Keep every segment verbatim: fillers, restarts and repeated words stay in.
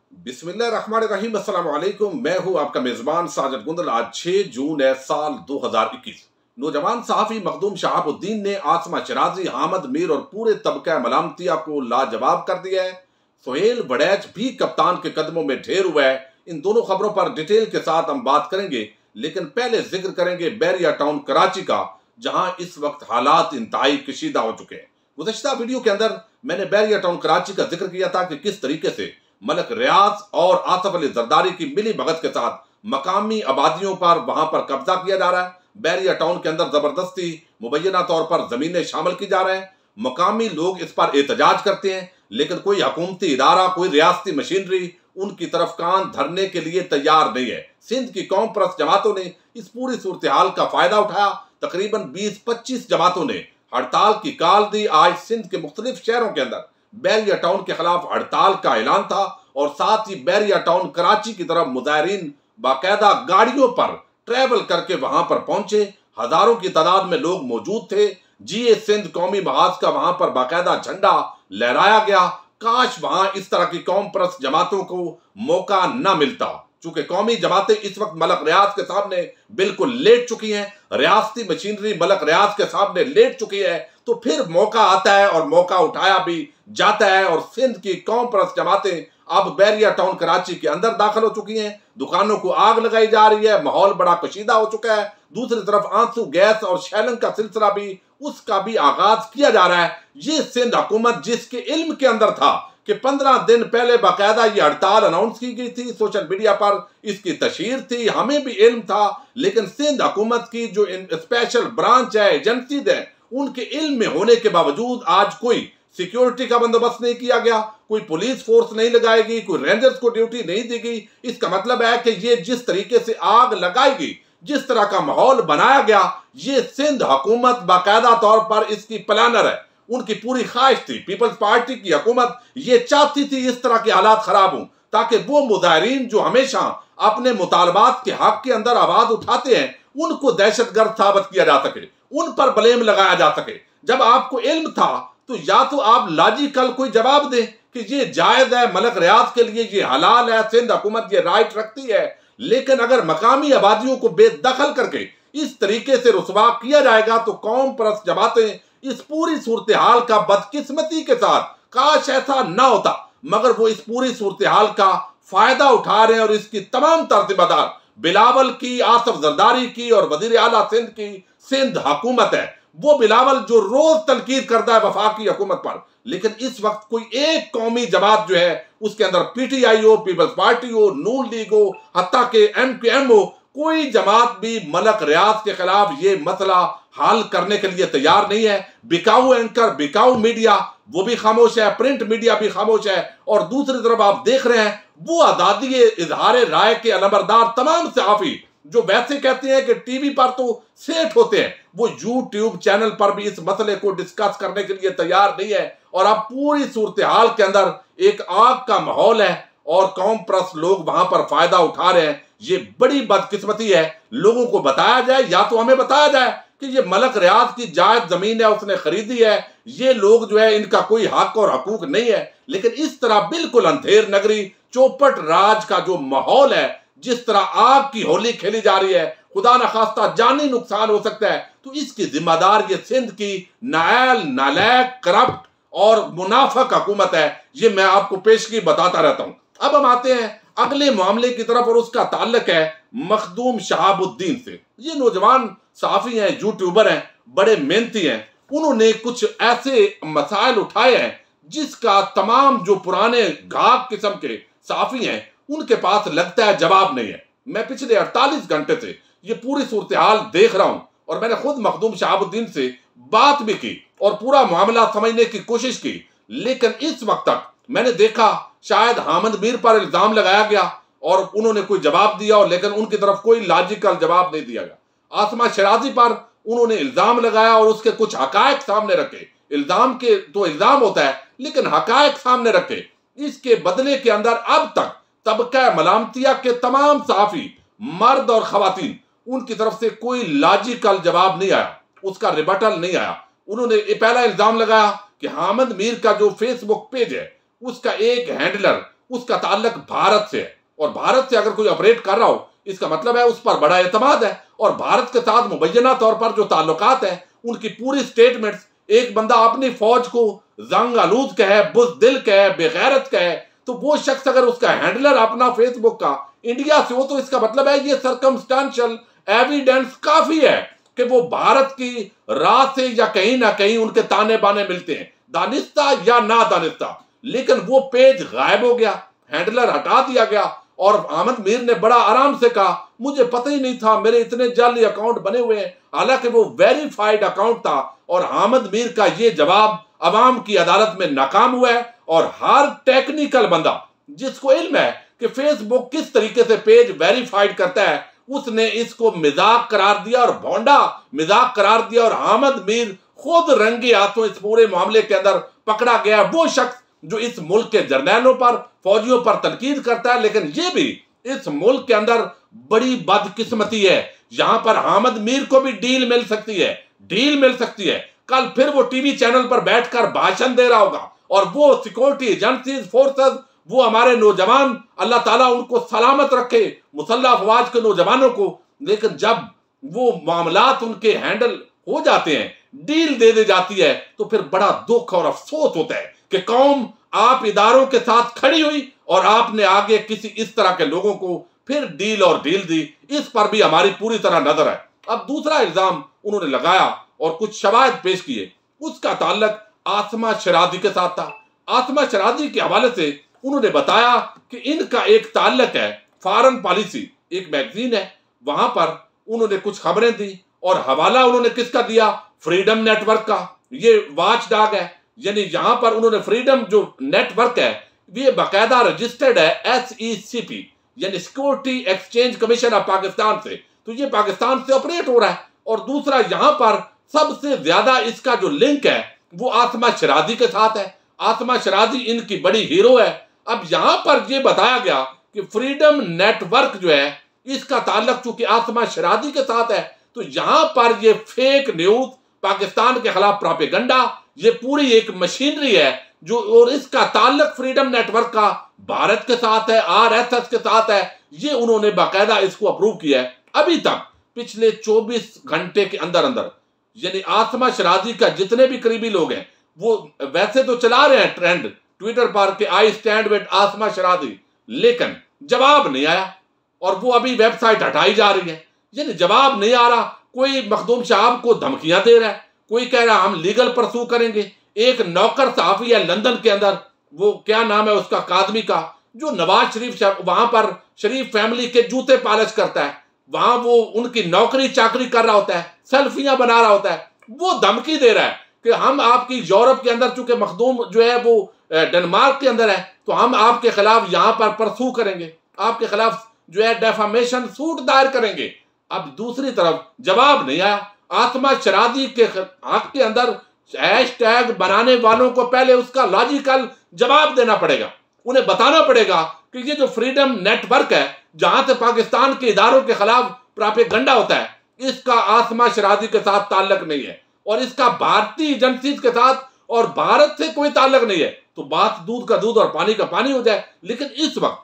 बिस्मिल्लाहिर्रहमानिर्रहीम, अस्सलाम वालेकुम। मैं हूं आपका मेजबान साजिद गुंदल। आज छह जून है साल दो हज़ार इक्कीस। नौजवान सहाफी मखदूम शहाबुद्दीन ने आसमा शराजी, हामिद मीर और पूरे तबका मलामतिया को लाजवाब कर दिया है। सोहेल वड़ैच भी कप्तान के कदमों में ढेर हुआ है। इन दोनों खबरों पर डिटेल के साथ हम बात करेंगे, लेकिन पहले जिक्र करेंगे बैरिया टाउन कराची का, जहां इस वक्त हालात इंतहाई कशीदा हो चुके हैं। गुज़श्ता वीडियो के अंदर मैंने बैरिया टाउन कराची का जिक्र किया था कि किस तरीके से मलक रियाज और आसिफ अली जरदारी की मिली भगत के साथ मकामी आबादियों पर वहां पर कब्जा किया जा रहा है। बैरिया टाउन के अंदर जबरदस्ती मुबैना तौर पर जमीनें शामिल की जा रहे हैं। मकामी लोग इस पर एहतजाज करते हैं, लेकिन कोई हुकूमती इदारा, कोई रियासती मशीनरी उनकी तरफ कान धरने के लिए तैयार नहीं है। सिंध की कौम परस्त जमातों ने इस पूरी सूरत हाल का फायदा उठाया। तकरीबन बीस पच्चीस जमातों ने हड़ताल की काल दी। आज सिंध के मुख्तलिफ शहरों के अंदर बैरिया टाउन के खिलाफ हड़ताल का ऐलान था और साथ ही बैरिया टाउन कराची की तरफ मुजाहिरीन बाकायदा गाड़ियों पर ट्रैवल करके वहां पर पहुंचे। हजारों की तादाद में लोग मौजूद थे। जीए सिंध कौमी महाज का वहां पर बाकायदा झंडा लहराया गया। काश वहां इस तरह की कौम परस्त जमातों को मौका न मिलता, चूंकि कौमी जमातें इस वक्त मलक रियाज के सामने बिल्कुल लेट चुकी हैं। रियासती मशीनरी मलक रियाज के सामने लेट चुकी है, तो फिर मौका आता है और मौका उठाया भी जाता है। और सिंध की कौम परस्त जमातें अब बैरिया टाउन कराची के अंदर दाखिल हो चुकी हैं। दुकानों को आग लगाई जा रही है। माहौल बड़ा कशीदा हो चुका है। दूसरी तरफ आंसू गैस और शैलिंग का सिलसिला भी, उसका भी आगाज किया जा रहा है। ये सिंध हुकूमत जिसके इल्म के अंदर था कि पंद्रह दिन पहले बाकायदा ये हड़ताल अनाउंस की गई थी, सोशल मीडिया पर इसकी तशहीर थी, हमें भी इल्म था, लेकिन सिंध हुकूमत की जो स्पेशल ब्रांच है, एजेंसी है, उनके इल्म में होने के बावजूद आज कोई सिक्योरिटी का बंदोबस्त नहीं किया गया, कोई पुलिस फोर्स नहीं लगाएगी, कोई रेंजर्स को ड्यूटी नहीं दी गई। इसका मतलब है कि ये जिस तरीके से आग लगाएगी, जिस तरह का माहौल बनाया गया, ये सिंध हुकूमत बाकायदा तौर पर इसकी प्लानर है। उनकी पूरी ख्वाहिश थी, पीपल्स पार्टी की हुकूमत ये चाहती थी इस तरह के हालात खराब हों, ताकि वो मुजाहिरीन जो हमेशा अपने मुतालबात के हक के अंदर आवाज उठाते हैं, उनको दहशतगर्द साबित किया जा सके, उन पर ब्लेम लगाया जा सके। जब आपको इल्म था तो या तो आप लॉजिकल कोई जवाब दें कि ये जायज है, मलक रियाज के लिए ये हलाल है, सिंध हुकूमत ये राइट रखती है। लेकिन अगर मकामी आबादियों को बेदखल करके इस तरीके से रुसवा किया जाएगा, तो कौम परस्त जमातें इस पूरी सूरत हाल का बदकिस्मती के साथ, काश ऐसा ना होता, मगर वो इस पूरी सूरत हाल का फायदा उठा रहे हैं। और इसकी तमाम तरतीबादार बिलावल की, आसिफ जरदारी की और वजीर आला सिंध की सिंध हुकूमत है। वो बिलावल जो रोज तनकीद करता है वफाकी हुकूमत पर, लेकिन इस वक्त कोई एक कौमी जमात जो है, उसके अंदर पीटीआई हो, पीपल्स पार्टी हो, नून लीग हो, हत्ता के एम के एम हो, कोई जमात भी मलक रियाज के खिलाफ ये मसला हल करने के लिए तैयार नहीं है। बिकाऊ एंकर, बिकाऊ मीडिया वो भी खामोश है, प्रिंट मीडिया भी खामोश है। और दूसरी तरफ आप देख रहे हैं वो आजादी इजहार राय के अलमबरदार तमाम सहाफी जो वैसे कहते हैं कि टीवी पर तो सेठ होते हैं, वो यूट्यूब चैनल पर भी इस मसले को डिस्कस करने के लिए तैयार नहीं है। और अब पूरी सूरत हाल के अंदर एक आग का माहौल है और कौम परस्त लोग वहां पर फायदा उठा रहे हैं। ये बड़ी बदकिस्मती है। लोगों को बताया जाए, या तो हमें बताया जाए कि ये मलक रियाज की जायज जमीन है, उसने खरीदी है, ये लोग जो है इनका कोई हक और हकूक नहीं है। लेकिन इस तरह बिल्कुल अंधेर नगरी, चौपट राज का जो माहौल है, जिस तरह आग की होली खेली जा रही है, खुदा न खास्ता जानी नुकसान हो सकता है, तो इसकी जिम्मेदार ये सिंध की नायल, नालायक, करप्ट और मुनाफक हुकूमत है। ये मैं आपको पेशगी बताता रहता हूं। अब हम आते हैं अगले मामले की तरफ, और उसका ताल्लुक है मखदूम शहाबुद्दीन से। ये नौजवान सहाफी हैं, यूट्यूबर हैं, बड़े मेहनती हैं। उन्होंने कुछ ऐसे मसाइल उठाए हैं जिसका तमाम जो पुराने घाक किस्म के सहाफी हैं उनके पास लगता है जवाब नहीं है। मैं पिछले अड़तालीस घंटे से ये पूरी सूरत हाल देख रहा हूं, और मैंने खुद मखदूम शहाबुद्दीन से बात भी की और पूरा मामला समझने की कोशिश की। लेकिन इस वक्त तक मैंने देखा शायद हामिद मीर पर इल्जाम लगाया गया और उन्होंने कोई जवाब दिया, और लेकिन उनकी तरफ कोई लॉजिकल जवाब नहीं दिया गया। आसमा शराजी पर उन्होंने इल्जाम लगाया और उसके कुछ हकायक सामने रखे। इल्जाम के तो इल्जाम होता है, लेकिन हकायक सामने रखे। इसके बदले के अंदर अब तक तबका मलामतिया के तमाम सहाफी, मर्द और खवातीन, उनकी तरफ से कोई लॉजिकल जवाब नहीं आया, उसका रिबटल नहीं आया। उन्होंने पहला इल्जाम लगाया कि हामिद मीर का जो फेसबुक पेज है, उसका एक हैंडलर उसका ताल्लुक भारत से है, और भारत से अगर कोई ऑपरेट कर रहा हो इसका मतलब है उस पर बड़ा एतमाद है, और भारत के साथ मुबैना तौर पर जो ताल्लुकात हैं उनकी पूरी स्टेटमेंट्स, एक बंदा अपनी फौज को जंग आलूद कहे, बुज़दिल कहे, बेगैरत कहे, तो वो शख्स अगर उसका हैंडलर अपना फेसबुक का इंडिया से हो तो इसका मतलब है ये सर्कमस्टेंशियल एविडेंस काफी है कि वो भारत की राह से या कहीं ना कहीं उनके ताने बाने मिलते हैं, दानिस्ता या ना दानिस्ता। लेकिन वो पेज गायब हो गया, हैंडलर हटा दिया गया, और अहमद मीर ने बड़ा आराम से कहा मुझे पता ही नहीं था मेरे इतने जाली अकाउंट बने हुए हैं, हालांकि वो वेरीफाइड अकाउंट था। और अहमद मीर का ये जवाब अवाम की अदालत में नाकाम हुआ है, और हर टेक्निकल बंदा जिसको इल्म है कि फेसबुक किस तरीके से पेज वेरीफाइड करता है उसने इसको मजाक करार दिया और भोंडा मजाक करार दिया, और अहमद मीर खुद रंगे हाथों इस पूरे मामले के अंदर पकड़ा गया। वो शख्स जो इस मुल्क के जर्नैलों पर, फौजियों पर तनकीद करता है, लेकिन ये भी इस मुल्क के अंदर बड़ी बदकिस्मती है, यहां पर अहमद मीर को भी डील मिल सकती है, डील मिल सकती है। कल फिर वो टीवी चैनल पर बैठकर भाषण दे रहा होगा, और वो सिक्योरिटी एजेंसीज, फोर्सेस, वो हमारे नौजवान, अल्लाह ताला उनको सलामत रखे, मुसल्लह अफवाज के नौजवानों को। लेकिन जब वो मामलात उनके हैंडल हो जाते हैं, डील दे दी जाती है, तो फिर बड़ा दुख और अफसोस होता है कि कौम आप इदारों के साथ खड़ी हुई और आपने आगे किसी इस तरह के लोगों को फिर डील और डील दी। इस पर भी हमारी पूरी तरह नजर है। अब दूसरा इल्जाम उन्होंने लगाया और कुछ शवाहिद पेश किए, उसका ताल्लुक आसमा शरादी के साथ था। आसमा शरादी के हवाले से उन्होंने बताया कि इनका एक ताल्लुक है फॉरेन पॉलिसी, एक मैगजीन है, वहां पर उन्होंने कुछ खबरें दी, और हवाला उन्होंने किसका दिया? फ्रीडम नेटवर्क का। ये वॉच डॉग है, यानी यहां पर उन्होंने फ्रीडम जो नेटवर्क है ये बाकायदा रजिस्टर्ड है एस ई सी पी, यानी security exchange commission of Pakistan से, तो ये पाकिस्तान से ऑपरेट हो रहा है। और दूसरा यहां पर सबसे ज्यादा इसका जो लिंक है वो आसमा शरादी के साथ है। आसमा शरादी इनकी बड़ी हीरो है। अब यहां पर ये बताया गया कि फ्रीडम नेटवर्क जो है इसका ताल्लुक चूंकि आसमा शरादी के साथ है, तो यहां पर ये फेक न्यूज, पाकिस्तान के खिलाफ प्रोपेगेंडा, ये पूरी एक मशीनरी है जो, और इसका ताल्लुक फ्रीडम नेटवर्क का भारत के साथ है, आर एस एस के साथ है। ये उन्होंने बाकायदा इसको अप्रूव किया है। अभी तक पिछले चौबीस घंटे के अंदर अंदर यानी आसमा शरादी का जितने भी करीबी लोग हैं वो वैसे तो चला रहे हैं ट्रेंड ट्विटर पर कि आई स्टैंड विद आसमा शरादी, लेकिन जवाब नहीं आया, और वो अभी वेबसाइट हटाई जा रही है, यानी जवाब नहीं आ रहा। कोई मखदूम साहब को धमकियां दे रहा है, कोई कह रहा है हम लीगल परसू करेंगे। एक नौकर साहबी है लंदन के अंदर, वो क्या नाम है उसका, कादमी का, जो नवाज शरीफ वहां पर शरीफ फैमिली के जूते पॉलिश करता है, वहां वो उनकी नौकरी चाकरी कर रहा होता है, सेल्फियां बना रहा होता है, वो धमकी दे रहा है कि हम आपकी यूरोप के अंदर, चूंकि मखदूम जो है वो डेनमार्क के अंदर है, तो हम आपके खिलाफ यहां पर परसू करेंगे, आपके खिलाफ जो है डेफामेशन सूट दायर करेंगे। अब दूसरी तरफ जवाब नहीं आया। आसमा शरादी के हक के अंदर हैशटैग बनाने वालों को पहले उसका लॉजिकल जवाब देना पड़ेगा, उन्हें बताना पड़ेगा कि ये जो फ्रीडम नेटवर्क है जहां से पाकिस्तान के इदारों के खिलाफ प्रोपेगेंडा होता है, इसका आसमा शरादी के साथ ताल्लुक नहीं है, और इसका भारतीय एजेंसी के साथ और भारत से कोई ताल्लुक नहीं है। तो बात दूध का दूध और पानी का पानी हो जाए। लेकिन इस वक्त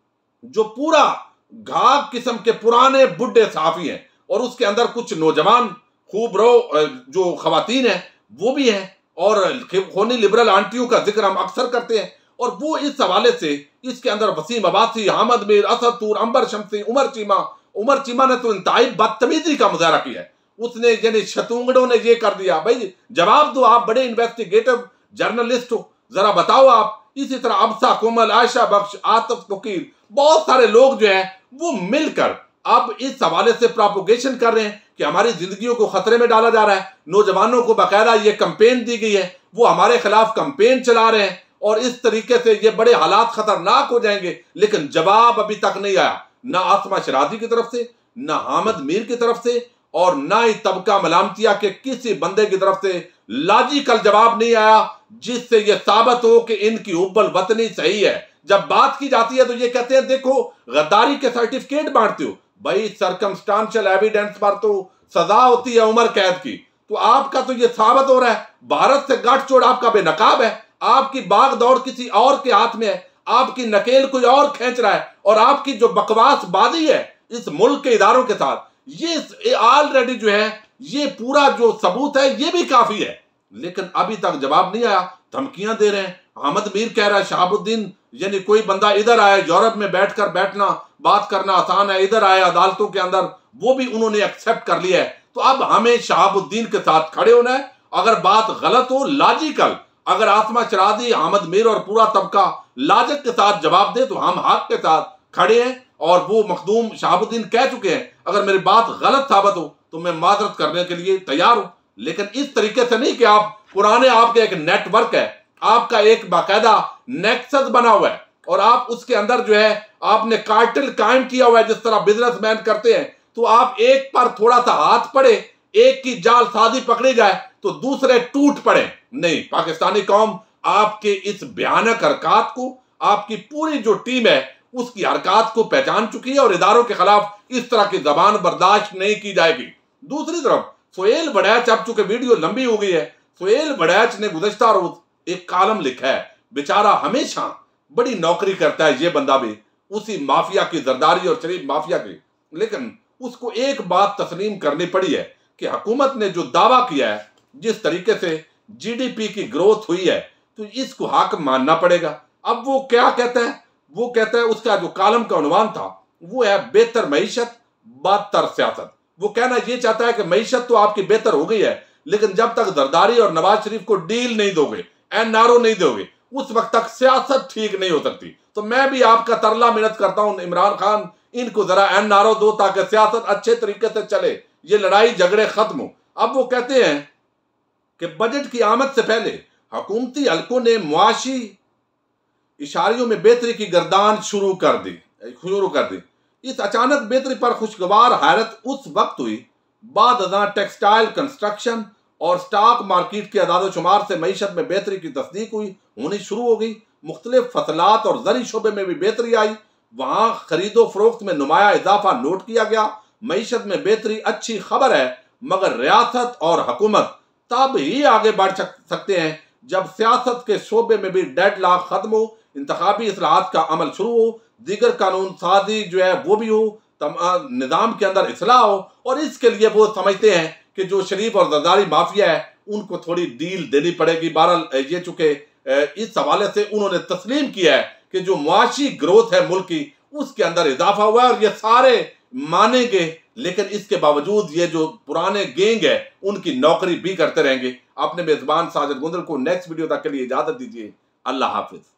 जो पूरा घाघ किस्म के पुराने बुढ़े सहाफी हैं, और उसके अंदर कुछ नौजवान खूब रो जो खवातीन हैं वो भी हैं, और खोनी लिबरल आंटियों का जिक्र हम अक्सर करते हैं, और वो इस हवाले से इसके अंदर वसीम अब्बासी, अहमद मीर, असद तूर, अंबर शमसी, उमर चीमा उमर चीमा ने तो इंतहाई बदतमीजी का मुजाहरा किया है। उसने यानी शतुंगड़ों ने ये कर दिया, भाई जवाब दो, आप बड़े इन्वेस्टिगेटिव जर्नलिस्ट हो, जरा बताओ आप। इसी तरह अबसा कोमल, आयशा बख्श, आतिफ फकीर, बहुत सारे लोग जो है वो मिलकर अब इस हवाले से प्रोपोगेशन कर रहे हैं कि हमारी जिंदगियों को खतरे में डाला जा रहा है। नौजवानों को बाकायदा ये कंपेन दी गई है, वो हमारे खिलाफ कंपेन चला रहे हैं, और इस तरीके से ये बड़े हालात खतरनाक हो जाएंगे। लेकिन जवाब अभी तक नहीं आया, ना आसमा शरादी की तरफ से, ना अहमद मीर की तरफ से, और ना ही तबका मलामतिया के किसी बंदे की तरफ से लॉजिकल जवाब नहीं आया जिससे यह साबित हो कि इनकी हुब्बल वतनी सही है। जब बात की जाती है तो ये कहते हैं देखो गद्दारी के सर्टिफिकेट बांटते हो। भाई सर्कमस्टांशियल एविडेंस पर तो सजा होती है उम्र कैद की, तो आपका तो ये साबित हो रहा है भारत से गांठ जोड़ आपका बेनकाब है, आपकी बाग दौड़ किसी और के हाथ में है। आपकी नकेल कोई और खींच रहा है, और आपकी जो बकवासबाजी है इस मुल्क के इदारों के साथ, ये ऑलरेडी जो है ये पूरा जो सबूत है ये भी काफी है। लेकिन अभी तक जवाब नहीं आया, धमकियां दे रहे हैं। अहमद मीर कह रहा है शहाबुद्दीन, यानी कोई बंदा इधर आया, यूरोप में बैठकर बैठना बात करना आसान है, इधर आया अदालतों के अंदर, वो भी उन्होंने एक्सेप्ट कर लिया है। तो अब हमें शहाबुद्दीन के साथ खड़े होना है। अगर बात गलत हो, लॉजिकल, अगर आसमा शराजी, अहमद मीर और पूरा तबका लॉजिक के साथ जवाब दे तो हम हक के साथ खड़े हैं। और वो मखदूम शहाबुद्दीन कह चुके हैं अगर मेरी बात गलत साबित हो तो मैं माजरत करने के लिए तैयार हूं, लेकिन इस तरीके से नहीं कि आप पुराने, आपके एक नेटवर्क है, आपका एक बाकायदा नेक्सस बना हुआ है और आप उसके अंदर जो है आपने कार्टेल कायम किया हुआ है जिस तरह बिजनेसमैन करते हैं। तो आप एक पर थोड़ा सा हाथ पड़े, एक की जाल साजी पकड़ी जाए तो दूसरे टूट पड़े। नहीं, पाकिस्तानी कौम आपके इस भयानक हरकत को, आपकी पूरी जो टीम है उसकी हरकत को पहचान चुकी है और इदारों के खिलाफ इस तरह की जबान बर्दाश्त नहीं की जाएगी। दूसरी तरफ सुहेल बड़ैच, अब चूंकि वीडियो लंबी हो गई है, सुहेल बड़ैच ने गुज़श्ता रोज एक कॉलम लिखा है। बेचारा हमेशा बड़ी नौकरी करता है ये बंदा भी, उसी माफिया की, जरदारी और शरीफ माफिया की, लेकिन उसको एक बात तस्लीम करनी पड़ी है कि हुकूमत ने जो दावा किया है, जिस तरीके से जीडीपी की ग्रोथ हुई है, तो इसको हक मानना पड़ेगा। अब वो क्या कहता है, वो कहता है, उसका जो कॉलम का उन्वान था वो है बेहतर मईशत बदतर सियासत। वो कहना ये चाहता है कि मईशत तो आपकी बेहतर हो गई है, लेकिन जब तक जरदारी और नवाज शरीफ को डील नहीं दोगे, एनआरओ नहीं दोगे, उस वक्त तक सियासत ठीक नहीं हो सकती। तो मैं भी आपका तरला मिन्नत करता हूं, इमरान खान, इनको जरा एनआरओ दो ताकि सियासत अच्छे तरीके से चले, ये लड़ाई झगड़े खत्म हो। अब वो कहते हैं कि बजट की आमद से पहले हुकूमती हलकों ने मुआशी इशारियों में बेहतरी की गर्दान शुरू कर दी शुरू कर दी इस अचानक बेहतरी पर खुशगवार हैरत उस वक्त हुई बाद अज़ां टेक्सटाइल, कंस्ट्रक्शन और स्टॉक मार्केट के अदाद-ओ-शुमार से मईशत में बेहतरी की तस्दीक हुई होनी शुरू हो गई। मुख्तलिफ फसलात और ज़री शोबे में भी बेहतरी आई, वहाँ खरीदो फरोख्त में नुमाया इजाफा नोट किया गया। मईशत में बेहतरी अच्छी खबर है, मगर रियासत और हुकूमत तब ही आगे बढ़ सकते हैं जब सियासत के शोबे में भी डेडलॉक खत्म हो, इंतखाबी इस्लाहात का अमल शुरू हो, दीगर कानून साजी जो है वो भी हो, निज़ाम के अंदर इस्लाह हो। और इसके लिए वो समझते हैं कि जो शरीफ और जरदारी माफिया है उनको थोड़ी डील देनी पड़ेगी। बहरहाल ये चूंकि इस हवाले से उन्होंने तस्लीम किया है कि जो मुआशी ग्रोथ है मुल्क की, उसके अंदर इजाफा हुआ है और ये सारे मानेंगे, लेकिन इसके बावजूद ये जो पुराने गैंग है उनकी नौकरी भी करते रहेंगे। अपने मेजबान साजिद गुंदल को नेक्स्ट वीडियो तक के लिए इजाजत दीजिए। अल्लाह हाफिज।